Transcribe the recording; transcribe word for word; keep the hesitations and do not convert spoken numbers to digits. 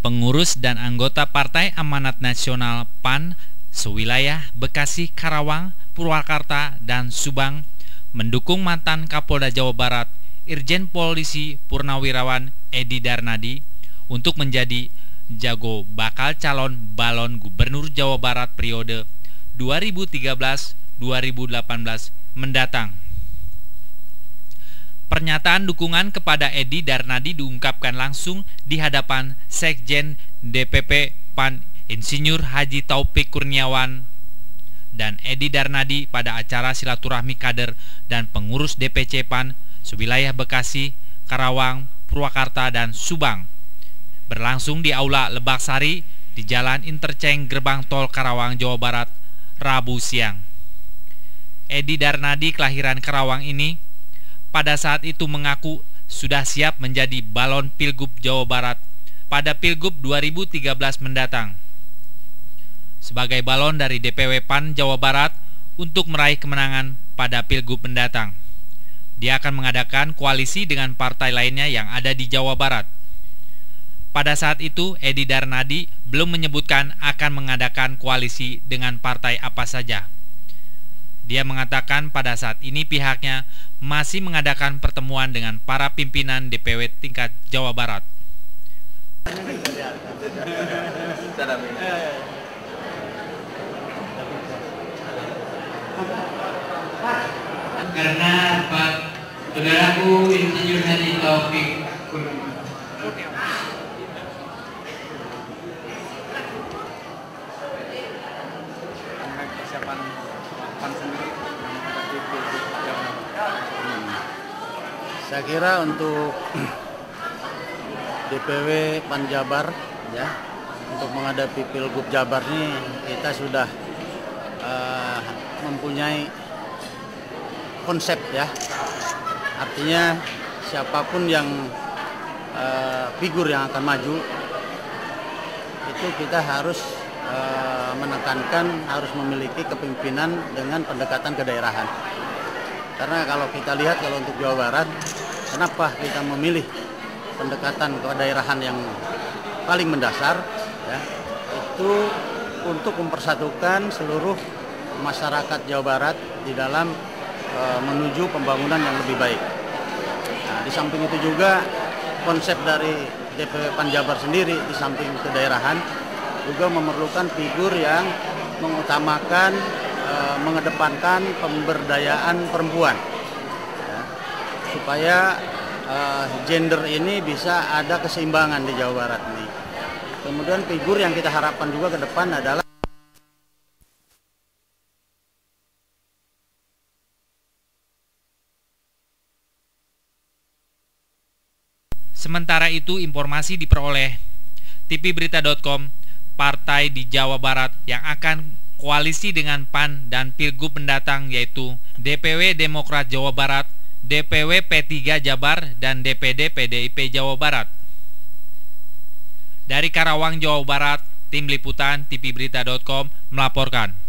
pengurus dan anggota Partai Amanat Nasional P A N sewilayah Bekasi, Karawang, Purwakarta, dan Subang mendukung mantan Kapolda Jawa Barat Irjen Polisi Purnawirawan Edi Darnadi untuk menjadi jago bakal calon balon Gubernur Jawa Barat periode dua ribu tiga belas sampai dua ribu delapan belas mendatang. Pernyataan dukungan kepada Edi Darnadi diungkapkan langsung di hadapan Sekjen D P P P A N Insinyur Haji Taufik Kurniawan dan Edi Darnadi pada acara silaturahmi kader dan pengurus D P C P A N sewilayah Bekasi, Karawang, Purwakarta, dan Subang berlangsung di Aula Lebak Sari di Jalan Interchange Gerbang Tol Karawang, Jawa Barat, Rabu siang. Edi Darnadi kelahiran Karawang ini pada saat itu mengaku sudah siap menjadi balon Pilgub Jawa Barat pada Pilgub dua ribu tiga belas mendatang. Sebagai balon dari D P W P A N Jawa Barat untuk meraih kemenangan pada Pilgub mendatang, dia akan mengadakan koalisi dengan partai lainnya yang ada di Jawa Barat. Pada saat itu, Edi Darnadi belum menyebutkan akan mengadakan koalisi dengan partai apa saja. Dia mengatakan pada saat ini pihaknya masih mengadakan pertemuan dengan para pimpinan D P W tingkat Jawa Barat. Karena Pak Saudaraku Insinyur Haji Taufik persiapan P A N sendiri menghadapi Pilgub Jawa Barat. Hmm. Saya kira untuk D P W P A N Jabar ya, untuk menghadapi Pilgub Jabar ini kita sudah uh, mempunyai konsep ya. Artinya siapapun yang uh, figur yang akan maju itu kita harus uh, menekankan harus memiliki kepemimpinan dengan pendekatan kedaerahan. Karena kalau kita lihat kalau untuk Jawa Barat, kenapa kita memilih pendekatan kedaerahan yang paling mendasar ya, itu untuk mempersatukan seluruh masyarakat Jawa Barat di dalam menuju pembangunan yang lebih baik. Nah, di samping itu juga konsep dari D P W P A N Jabar sendiri di samping kedaerahan juga memerlukan figur yang mengutamakan, e, mengedepankan pemberdayaan perempuan, ya, supaya e, gender ini bisa ada keseimbangan di Jawa Barat ini. Kemudian figur yang kita harapkan juga ke depan adalah Sementara itu, informasi diperoleh T V Berita dot com, partai di Jawa Barat yang akan koalisi dengan P A N dan Pilgub mendatang yaitu D P W Demokrat Jawa Barat, D P W P tiga Jabar, dan D P D P D I P Jawa Barat. Dari Karawang, Jawa Barat, Tim Liputan T V Berita dot com melaporkan.